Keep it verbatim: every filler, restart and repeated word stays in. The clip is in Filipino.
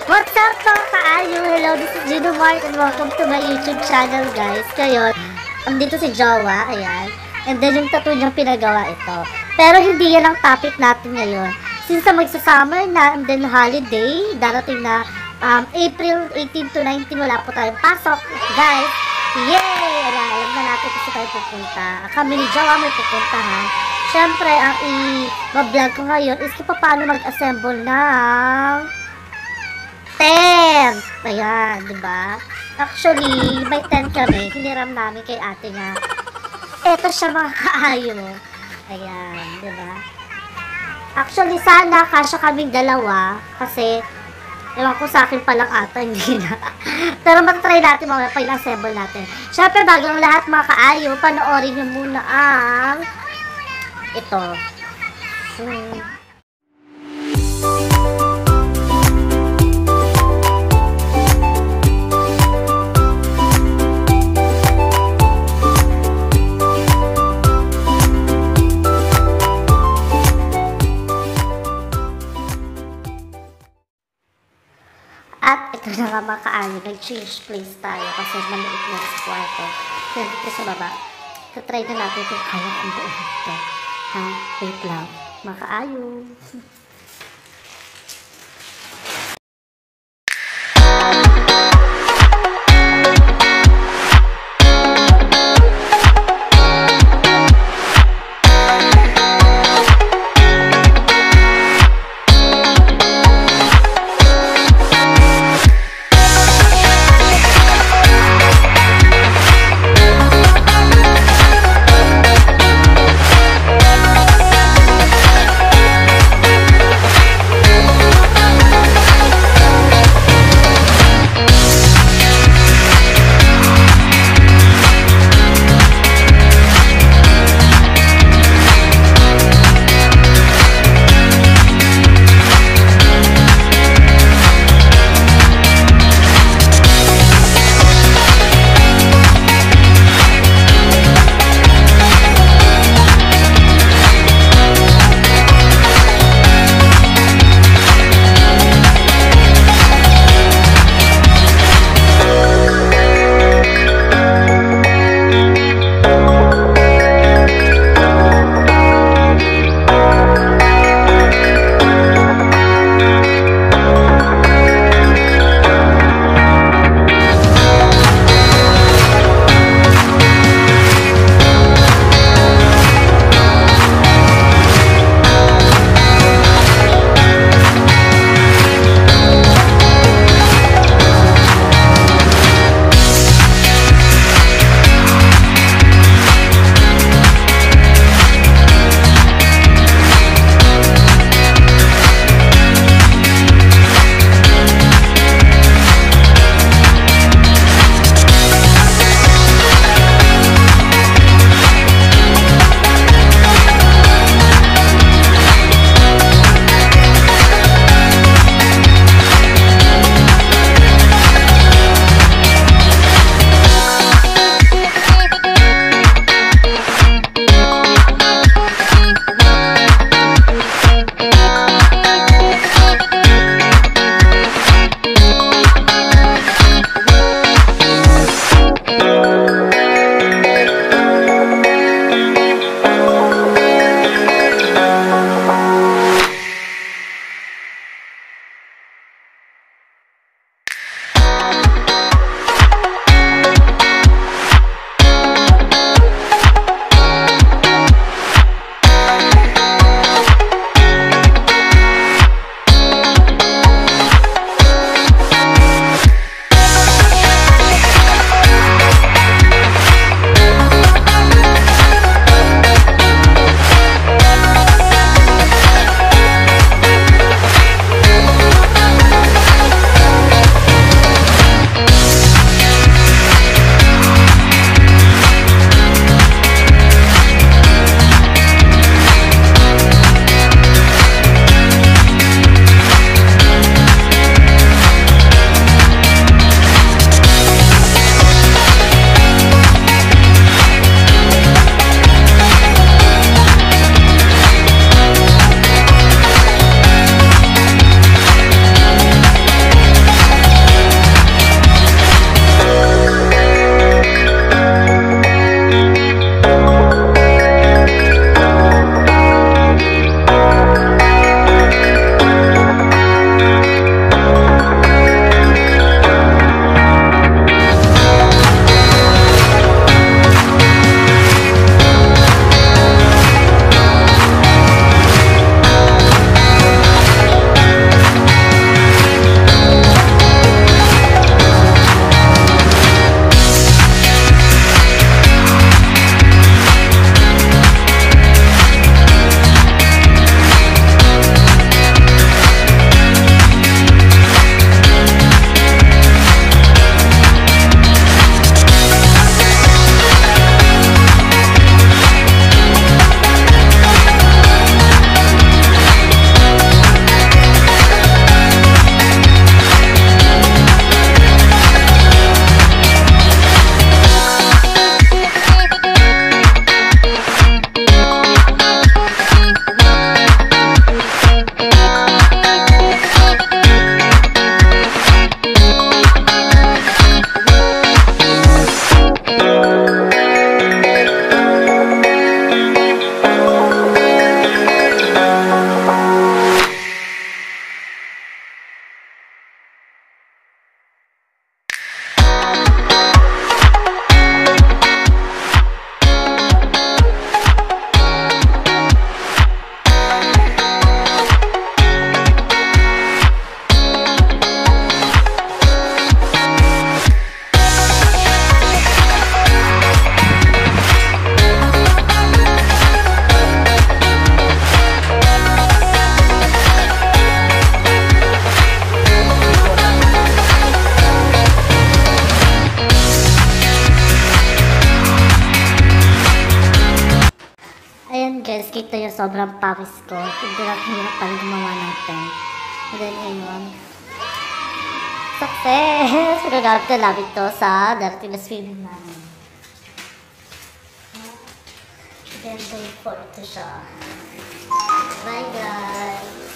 What's up mga kaayo? Hello, this is Gino Mart and welcome to my YouTube channel guys. Ngayon, andito si Jowa, ayan. And then yung tattoo niyang pinagawa ito. Pero hindi yan ang topic natin ngayon. Since sa magsasummer na and then holiday, darating na um, April eighteen to nineteen, wala po tayong pasok. Guys, yay! Alam, alam na natin kasi tayo pupunta. Kami ni Jowa may pupuntahan. Siyempre, ang i-vlog ko ngayon is kung paano mag-assemble ng tent. Ayan, diba? Actually, may tent kami. Hiniram namin kay ate nga. Eto siya mga kaayo. Ayan, diba? Actually, sana kasya kaming dalawa. Kasi, ewan ko sa akin palang ata, hindi na. Pero mag-try natin mamaya pa assemble natin. Siyempre, bago ang lahat mga kaayo, panoorin nyo muna ang ito. Hmm. At ito na nga mga kaayo, nag-change place tayo kasi maliit na sa kwarto. Kaya dito sa baba, try na natin kung kaya kong buo ito. Ha? Wait lang. Mga kaayo. sobrang pawis ko. Hindi lang hirap pa rin gumawa ng tent. And then, ayun. Success! Magagamit na namin to sa darating na swimming namin. Then, going for ito siya. Bye, guys!